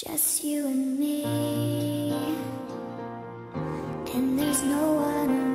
Just you and me, and there's no one around.